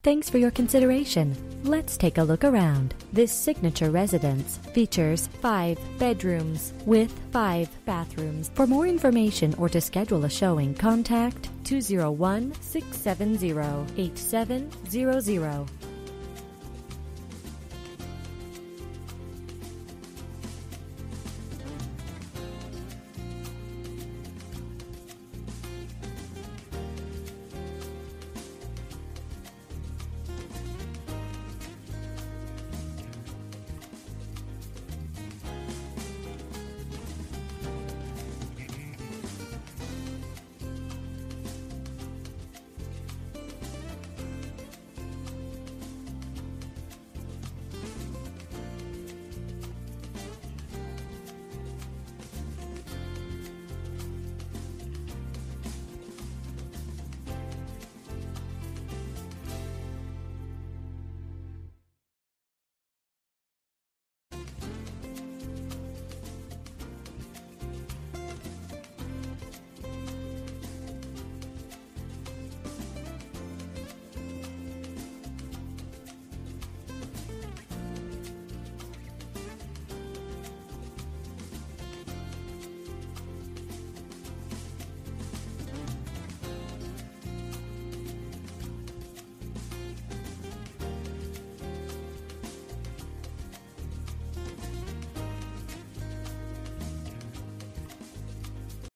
Thanks for your consideration. Let's take a look around. This signature residence features 5 bedrooms with 5 bathrooms. For more information or to schedule a showing, contact 201-670-8700.